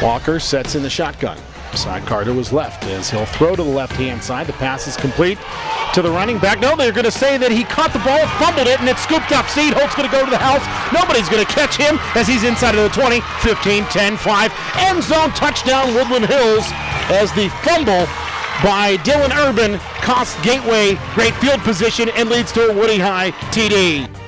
Walker sets in the shotgun. Sidecar to his left as he'll throw to the left-hand side. The pass is complete to the running back. No, they're going to say that he caught the ball, fumbled it, and it's scooped up. Saeed Holt's going to go to the house. Nobody's going to catch him as he's inside of the 20, 15, 10, 5. End zone touchdown, Woodland Hills, as the fumble by Dylan Urban costs Gateway great field position and leads to a Woody High TD.